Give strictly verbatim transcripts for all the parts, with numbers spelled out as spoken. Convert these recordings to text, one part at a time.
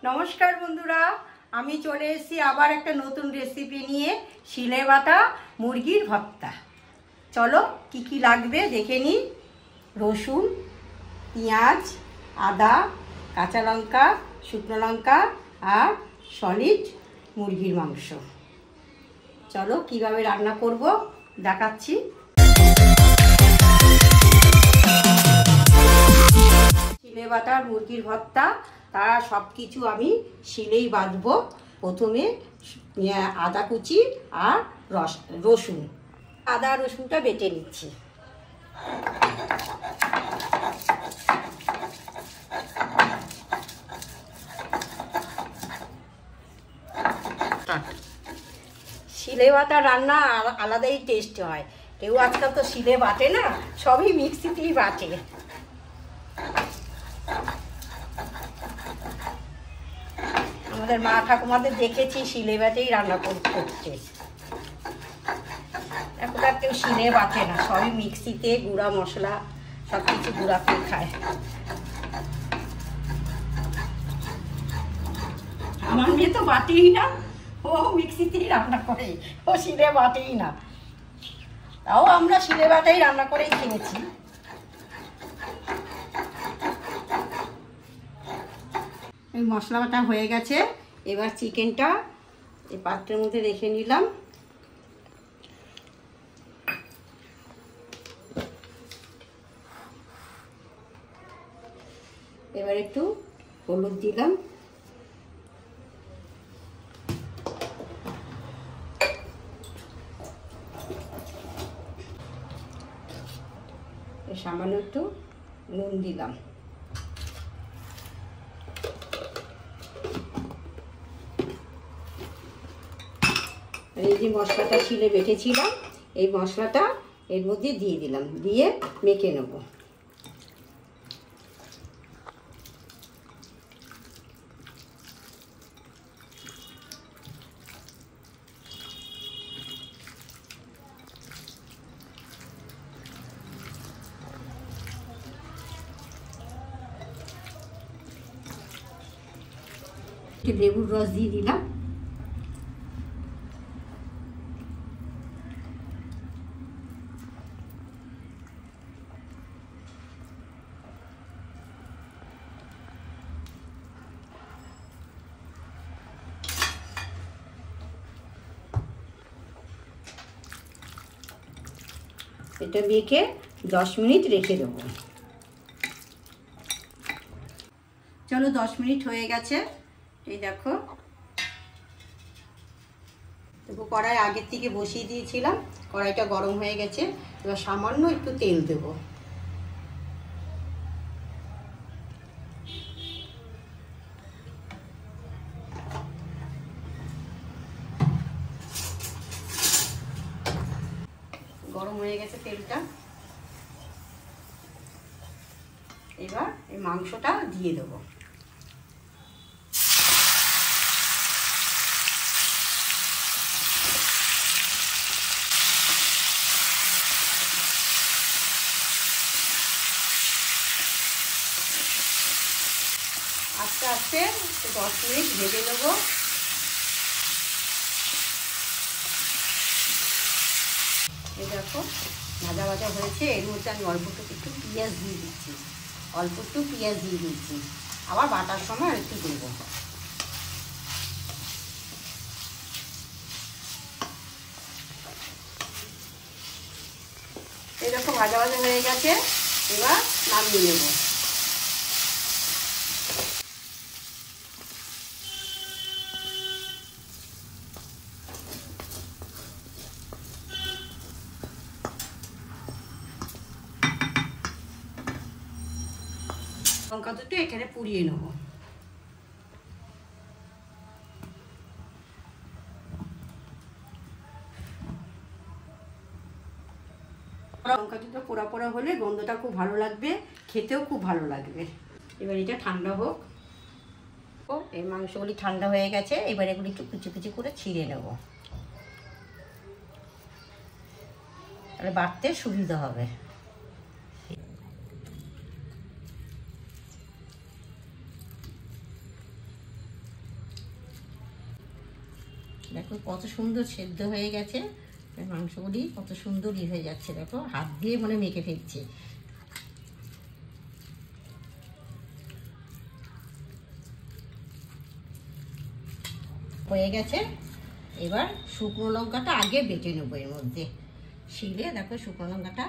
নমস্কার বন্ধুরা, আমি চলে এসেছি আবার একটা নতুন রেসিপি নিয়ে, শিলে বাটা মুরগির ভর্তা। চলো কি কি লাগবে দেখে নিই। রসুন, পেঁয়াজ, আদা, কাঁচা লঙ্কা, শুকনো লঙ্কা আর সলিড মুরগির মাংস। চলো কিভাবে রান্না করব দেখাচ্ছি। শিলে বাটার মুরগির ভর্তা, তারা সব কিছু আমি শিলেই বাটবো। প্রথমে আদা কুচি আর রস রসুন আদা রসুনটা বেটে নিচ্ছি। শিলে বাটা রান্না আলাদাই টেস্ট হয়। কেউ আজকাল তো শিলে বাটে না, সবই মিক্সিতেই বাটে। আমাদের মা ঠাকুমাদের দেখেছি শিলে বাটেই রান্না করতে। এখন আর কেউ শিলে বাটে না, সবই মিক্সিতে গুঁড়া মশলা সব কিছু গুঁড়া করে খায়। আমার মেয়ে তো বাটেই না, ও মিক্সিতেই রান্না করে, ও শিলে বাটেই না। তাও আমরা শিলে বাটাই রান্না করেই খেয়েছি। এই মশলাটা হয়ে গেছে, এবার চিকেনটা এই পাত্রের মধ্যে রেখে নিলাম। এবার একটু হলুদ দিলাম, সামান্য একটু নুন দিলাম। এই যে মশলাটা শিলে বেটেছিলাম, এই মশলাটা এর মধ্যে দিয়ে দিলাম, দিয়ে মেখে নেব। লেবুর রস দিয়ে দিলাম। এটা মেখে দশ মিনিট রেখে দেবো। চলো দশ মিনিট হয়ে গেছে, এই দেখো। দেখো কড়াই আগের থেকে বসিয়ে দিয়েছিলাম, কড়াইটা গরম হয়ে গেছে। এবার সামান্য একটু তেল দেবো। গরম হয়ে গেছে তেলটা, এবার এই মাংসটা দিয়ে দেবো। আস্তে আস্তে দশ মিনিট ভেজে নেবো। এই দেখো ভাজা ভাজা হয়েছে। এর মধ্যে আমি অল্প একটু পেঁয়াজ দিয়ে দিচ্ছি, অল্প একটু পেঁয়াজ দিয়ে দিচ্ছি। আবার বাটার সময় আর একটু দেবো। এই দেখো ভাজা ভাজা হয়ে গেছে, এবার নামিয়ে নেবো। লঙ্কা দুটো এখানে পুড়িয়ে নেব। লঙ্কা দুটো পোড়া পোড়া হলে গন্ধটা খুব ভালো লাগবে, খেতেও খুব ভালো লাগবে। এবার এটা ঠান্ডা হোক। ও এই মাংসগুলি ঠান্ডা হয়ে গেছে, এবার এগুলি একটু কুচি কুচি করে ছিঁড়ে নেব, তাহলে বাটতে সুবিধা হবে। দেখো কত সুন্দর সেদ্ধ হয়ে গেছে, মাংসগুলি কত সুন্দর ই হয়ে যাচ্ছে, দেখো হাত দিয়ে মানে মেখে ফেলছে। হয়ে গেছে। এবার শুকনো লঙ্কাটা আগে বেটে নেবো এর মধ্যে শিলে। দেখো শুকনো লঙ্কাটা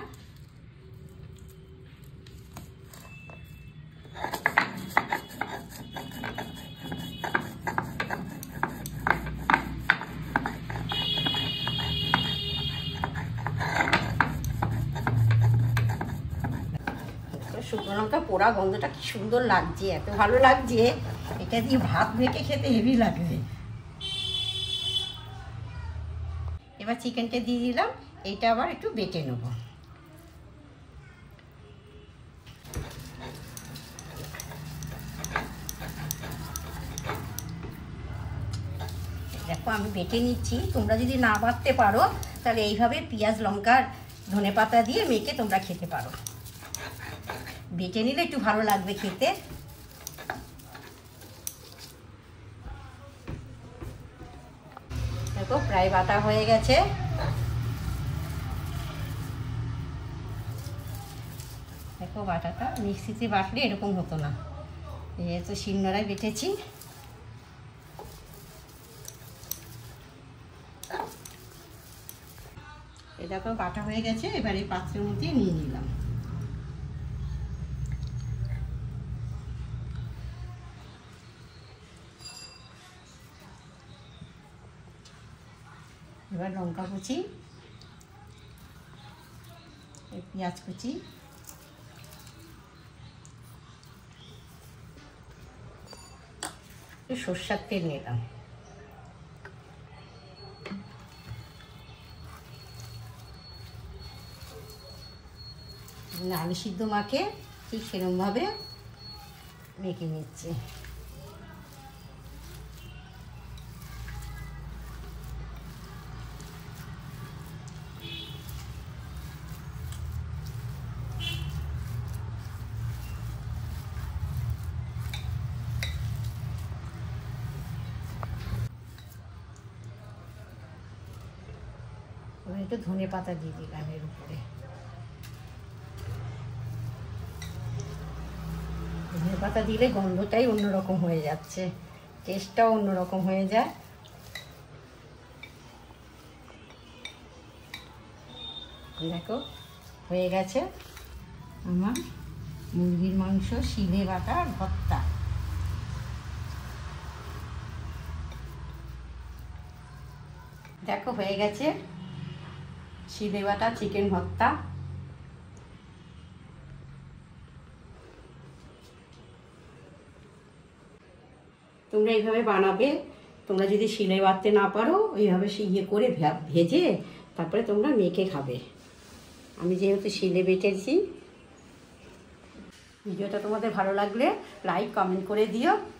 শুকনো লঙ্কা পোড়া গন্ধটা কি সুন্দর লাগছে, এত ভালো লাগছে, এটা দিয়ে ভাত মেখে খেতে হেভি লাগবে। এবার চিকেনটা দিয়ে দিলাম, এইটা আবার একটু বেটে নেব। দেখো আমি বেটে নিচ্ছি, তোমরা যদি না বাটতে পারো তাহলে এইভাবে পেঁয়াজ লঙ্কার ধনেপাতা দিয়ে মেখে তোমরা খেতে পারো, বেটে নিলে একটু ভালো লাগবে খেতে। দেখো প্রায় বাটা হয়ে গেছে। দেখো বাটাটা মিক্সিতে বাটলে এরকম হতো না, যেহেতু শিলনোড়ায় বেটেছি। এই দেখো বাটা হয়ে গেছে, এবার এই পাত্রের মধ্যে নিয়ে নিলাম। এবার লঙ্কা কুচি, পেঁয়াজ কুচি, সর্ষের তেল নিলাম, আলু সিদ্ধ মাখে ঠিক সেরকমভাবে মেখে নিচ্ছে। একটু ধনে পাতা দিয়ে দিলাম এর উপরে, ধনে পাতা দিলে গন্ধটাই অন্যরকম হয়ে যাচ্ছে, টেস্টটাও অন্যরকম হয়ে যায়। দেখো হয়ে গেছে আমার মুরগির মাংস শিলে বাটা ভর্তা। দেখো হয়ে গেছে শিলে বাটা চিকেন ভর্তা। তোমরা এইভাবে বানাবে, তোমরা যদি শিলে বাটতে না পারো ওইভাবে ইয়ে করে ভেজে তারপরে তোমরা মেখে খাবে। আমি যেহেতু শিলে বেটেছি। ভিডিওটা তোমাদের ভালো লাগলে লাইক কমেন্ট করে দিও।